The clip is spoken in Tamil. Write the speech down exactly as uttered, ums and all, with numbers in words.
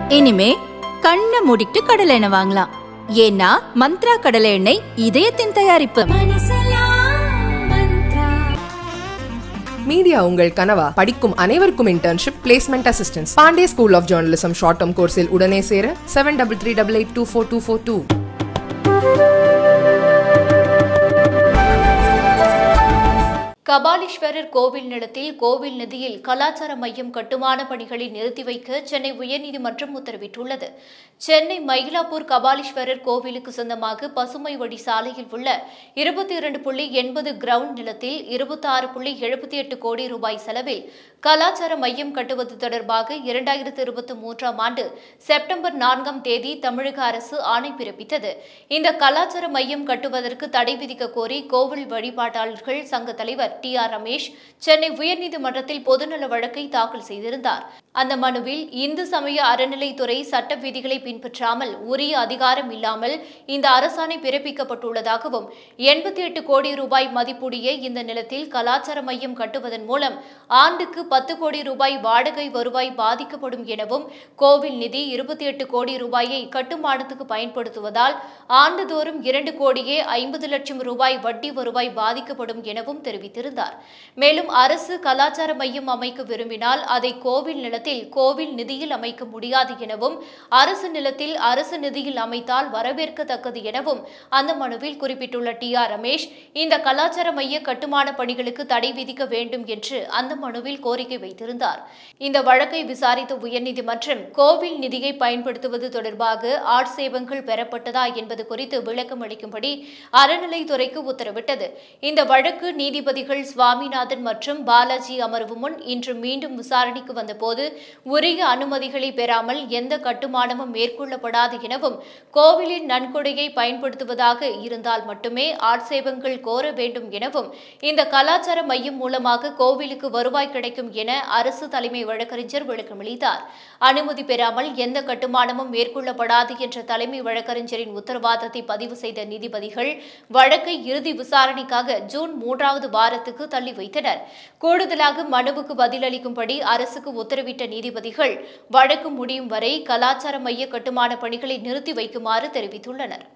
இனிமே கண்ணை மூடிட்டு கடலை எண்ணெய் வாங்கலாம். ஏன்னா மந்த்ரா கடலை எண்ணெய் இதயத்தின் தயாரிப்பு. மீடியா உங்கள் கனவா? படிக்கும் அனைவருக்கும் internship, placement assistance. Pandey school of journalism short term கோர்ஸில் உடனே சேர seven double three double eight two four two four two. Kapaleeshwarar கோவில் நிலத்தில் கோவில் நிதியில் கலாச்சார மையம் கட்டுமான பணிகளை நிறுத்தி வைக்க சென்னை உயர்நீதிமன்றம் உத்தரவிட்டுள்ளது. சென்னை மயிலாப்பூர் கபாலீஸ்வரர் கோவிலுக்கு சொந்தமாக பசுமை வழி சாலையில் உள்ள இருபத்தி இரண்டு புள்ளி எண்பது கிரவுண்ட் நிலத்தில் இருபத்தி ஆறு புள்ளி எழுபத்தி எட்டு கோடி ரூபாய் செலவில் கலாச்சார மையம் கட்டுவது தொடர்பாக இரண்டாயிரத்து இருபத்தி மூன்றாம் ஆண்டு செப்டம்பர் நான்காம் தேதி தமிழக அரசு ஆணை பிறப்பித்தது. இந்த கலாச்சார மையம் கட்டுவதற்கு தடை விதிக்க கோரி கோவில் வழிபாட்டாளர்கள் சங்க தலைவர் டி ஆர் ரமேஷ் சென்னை உயர்நீதிமன்றத்தில் பொதுநல வழக்கை தாக்கல் செய்திருந்தார். அந்த மனுவில் இந்து சமய அறநிலைத்துறை சட்ட விதிகளை பின்பற்றாமல் உரிய அதிகாரம் இல்லாமல் இந்த அரசாணை பிறப்பிக்கப்பட்டுள்ளதாகவும் எண்பத்தி எட்டு கோடி ரூபாய் மதிப்புடைய இந்த நிலத்தில் கலாச்சார மையம் கட்டுவதன் மூலம் ஆண்டுக்கு பத்து கோடி ரூபாய் வாடகை வருவாய் பாதிக்கப்படும் எனவும், கோவில் நிதி இருபத்தி எட்டு கோடி ரூபாயை கட்டுமானத்துக்கு பயன்படுத்துவதால் ஆண்டுதோறும் இரண்டு கோடியே ஐம்பது லட்சம் ரூபாய் வட்டி வருவாய் பாதிக்கப்படும் எனவும் தெரிவித்திருந்தார். மேலும் அரசு கலாச்சார மையம் அமைக்க விரும்பினால் அதை கோவில் நிலத்தில் கோவில் நிதியில் அமைக்க முடியாது எனவும், அரசு நிலத்தில் அரசு நிதியில் அமைத்தால் வரவேற்கத்தக்கது எனவும் அந்த மனுவில் குறிப்பிட்டுள்ள டி ஆர் ரமேஷ் இந்த கலாச்சார மைய கட்டுமான பணிகளுக்கு தடை விதிக்க வேண்டும் என்று அந்த மனுவில் கோரிக்கை வைத்திருந்தார். இந்த வழக்கை விசாரித்த உயர்நீதிமன்றம் கோவில் நிதியை பயன்படுத்துவது தொடர்பாக ஆட்சேபங்கள் பெறப்பட்டதா என்பது குறித்து விளக்கம் அளிக்கும்படி அறநிலைத்துறைக்கு உத்தரவிட்டது. இந்த வழக்கு நீதிபதிகள் சுவாமிநாதன் மற்றும் பாலாஜி அமர்வு முன் இன்று மீண்டும் விசாரணைக்கு வந்தபோது உரிய அனுமதிகளை பெறாமல் எந்த கட்டுமானமும் மேற்கொள்ளப்படாது எனவும், கோவிலின் நன்கொடையை பயன்படுத்துவதாக இருந்தால் மட்டுமே ஆட்சேபங்கள் கோர வேண்டும் எனவும், இந்த கலாச்சார மையம் மூலமாக கோவிலுக்கு வருவாய் கிடைக்கும் என அரசு தலைமை வழக்கறிஞர் விளக்கமளித்தார். அனுமதி பெறாமல் எந்த கட்டுமானமும் மேற்கொள்ளப்படாது என்ற தலைமை வழக்கறிஞரின் உத்தரவாதத்தை பதிவு செய்த நீதிபதிகள் வழக்கை இறுதி விசாரணைக்காக ஜூன் மூன்றாவது வாரத்துக்கு தள்ளி வைத்தனர். கூடுதலாக மனுவுக்கு பதிலளிக்கும்படி அரசுக்கு உத்தரவிட்ட நீதிபதிகள் வழக்கு முடியும் வரை கலாச்சார மைய கட்டுமான பணிகளை நிறுத்தி வைக்குமாறு தெரிவித்துள்ளனர்.